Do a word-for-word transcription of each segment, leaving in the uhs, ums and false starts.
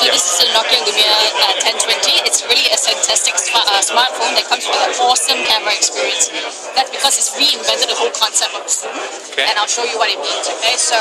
So yeah. this is a Nokia Lumia uh, ten twenty. It's really a fantastic sm uh, smartphone that comes with an awesome camera experience. That's because it's reinvented the whole concept of zoom. Okay. And I'll show you what it means, okay? So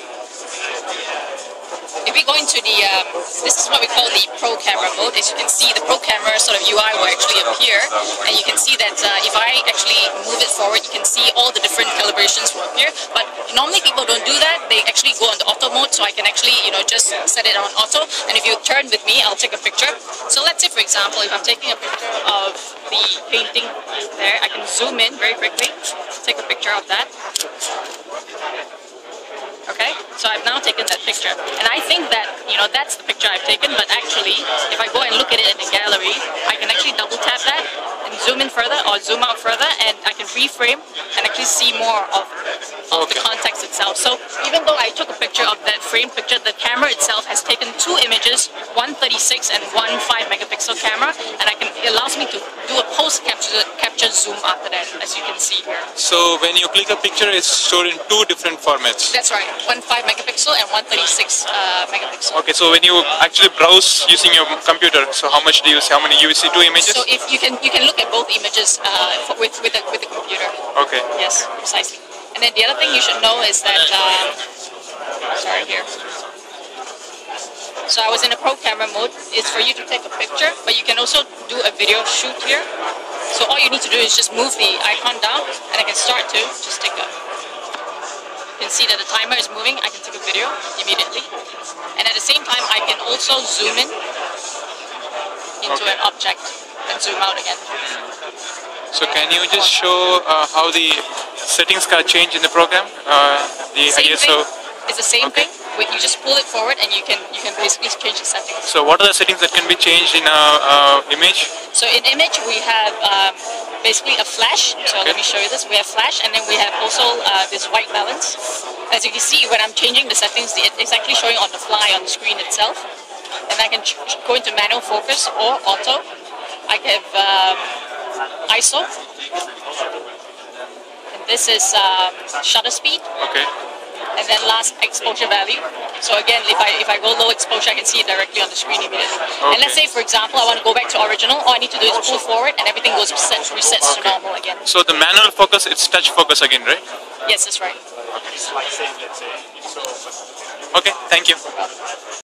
if we go into the, um, this is what we call the Pro Camera mode. As you can see, the Pro Camera sort of U I will actually appear, and you can see that uh, if I actually move it forward, you can see all the different calibrations will appear. But normally people don't do that. They actually go on the auto mode, so I can actually, you know, just set it on auto. And if you turn with me, I'll take a picture. So let's say, for example, if I'm taking a picture of the painting there, I can zoom in very quickly, take a picture of that. Okay, so I've now taken that picture, and I think that, you know, that's the picture I've taken, but actually, if I go and look at it in the gallery, I can actually double tap that and zoom in further or zoom out further, and I can reframe and actually see more of, of the context itself. So even though I took a picture of that frame picture, the camera itself has taken two images, one thirty-six and one five megapixel camera, and I can, it allows me to do a post capture capture zoom after that, as you can see here. So when you click a picture, it's stored in two different formats. That's right. One five megapixel and one thirty-six uh, megapixel. Okay, so when you actually browse using your computer, so how much do you see? How many you see? Two images? So if you can, you can look at both images uh, for, with with the, with the computer. Okay. Yes, precisely. And then the other thing you should know is that, um, sorry here. So I was in a Pro Camera mode. It's for you to take a picture, but you can also do a video shoot here. So all you need to do is just move the icon down, and I can start to just take a. You can see that the timer is moving. I can take a video immediately, and at the same time I can also zoom in into Okay. an object and zoom out again. So can you just show uh, how the settings can change in the program? Uh, the Same I S O. thing. It's the same Okay. thing. Wait, you just pull it forward and you can you can basically change the settings. So what are the settings that can be changed in a uh, image? So in image we have um, basically a flash. So Okay. let me show you this. We have flash, and then we have also uh, this white balance. As you can see, when I'm changing the settings, it's actually showing on the fly on the screen itself. And I can ch go into manual focus or auto. I have um, I S O. And this is um, shutter speed. Okay. And then last, exposure value. So again, if I if I go low exposure, I can see it directly on the screen immediately. And let's say, for example, I want to go back to original. All I need to do is pull forward, and everything goes reset, resets to Okay. normal again. So the manual focus, it's touch focus again, right? Yes, that's right. Okay, thank you.